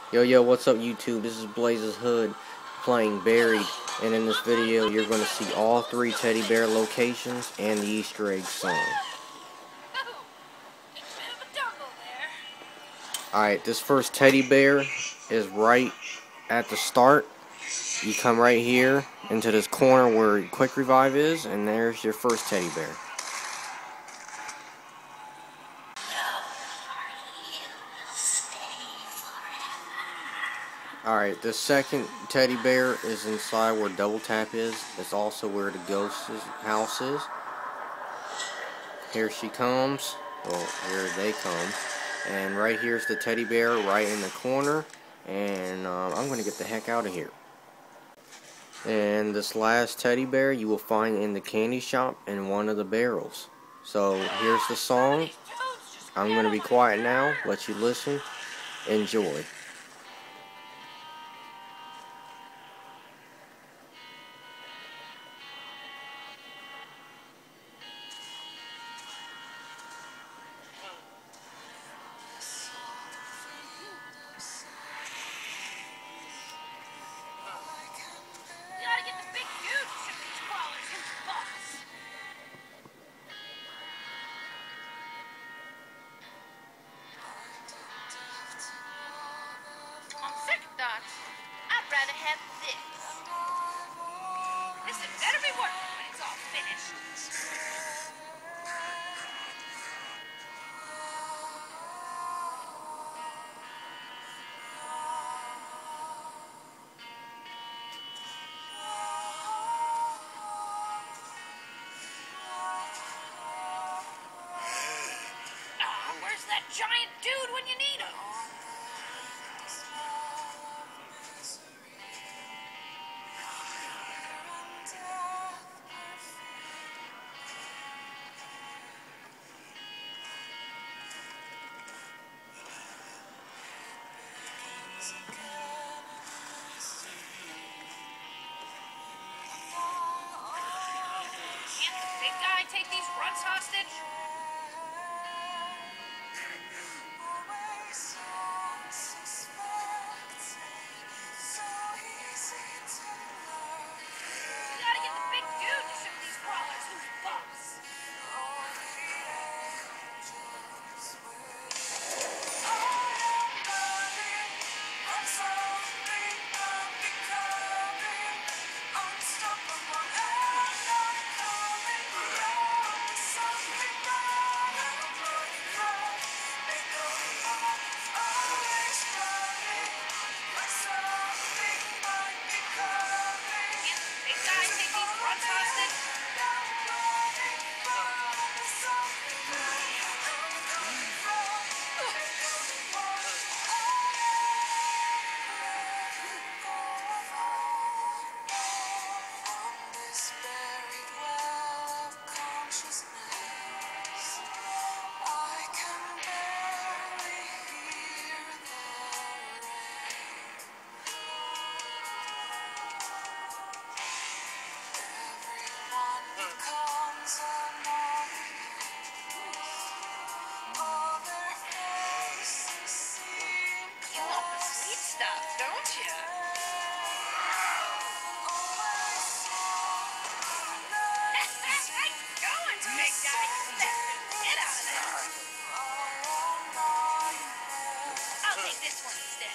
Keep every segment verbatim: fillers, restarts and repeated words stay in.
Yo yo, what's up YouTube? This is Blaze's Hood playing Buried, and in this video you're going to see all three teddy bear locations and the Easter egg song. Alright, this first teddy bear is right at the start. You come right here into this corner where Quick Revive is, and there's your first teddy bear. Alright, the second teddy bear is inside where Double Tap is. It's also where the ghost's house is. Here she comes. Well, here they come. And right here's the teddy bear right in the corner. And uh, I'm going to get the heck out of here. And this last teddy bear you will find in the candy shop in one of the barrels. So here's the song. I'm going to be quiet now. Let you listen. Enjoy. I'd rather have this. This had better be worth it when it's all finished. Oh, where's that giant dude when you need him? Can't the big guy take these runs hostage? You gotta get the big dude to show these crawlers who's boss. This one instead.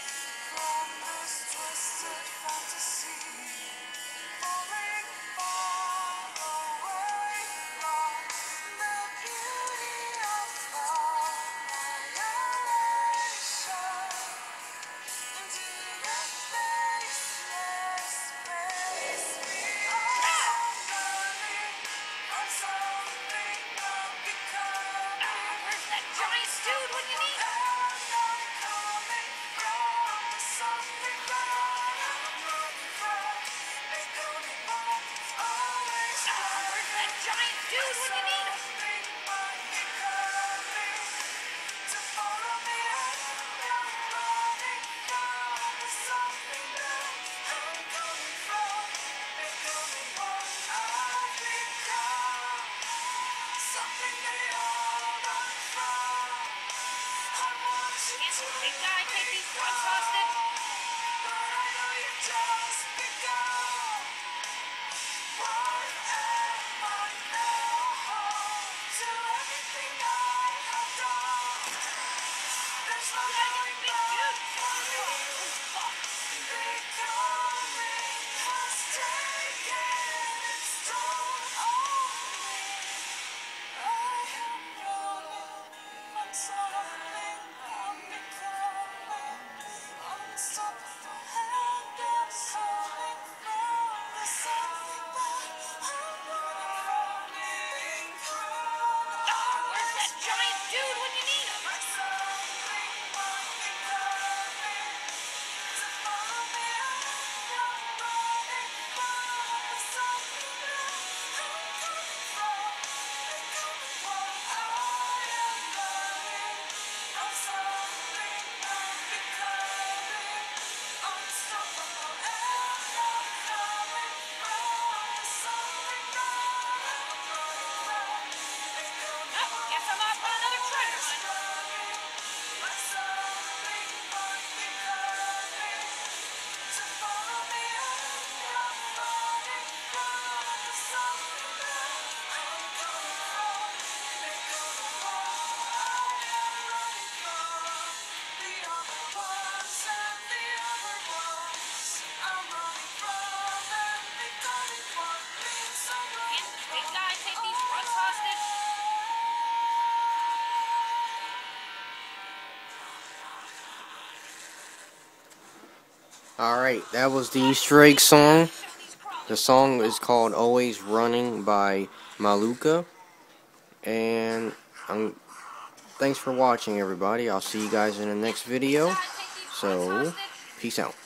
Alright, that was the Easter egg song. The song is called Always Running by Malukah. And um, thanks for watching, everybody. I'll see you guys in the next video. So, peace out.